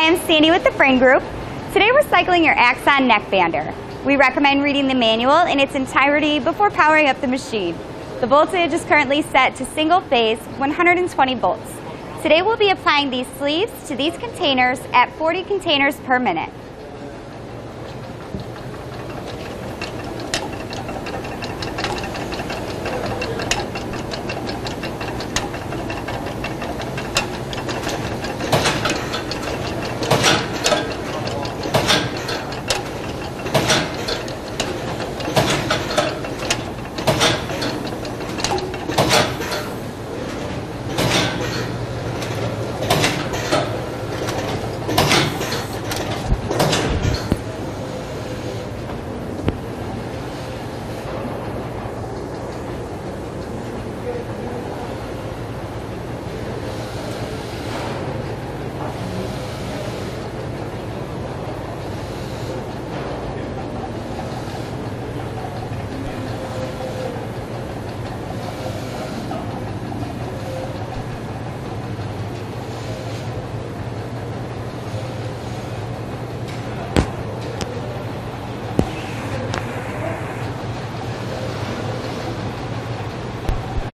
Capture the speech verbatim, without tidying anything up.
am Sandy with the Frain Group. Today we're cycling your Axon neck bander. We recommend reading the manual in its entirety before powering up the machine. The voltage is currently set to single phase one hundred twenty volts. Today we'll be applying these sleeves to these containers at forty containers per minute.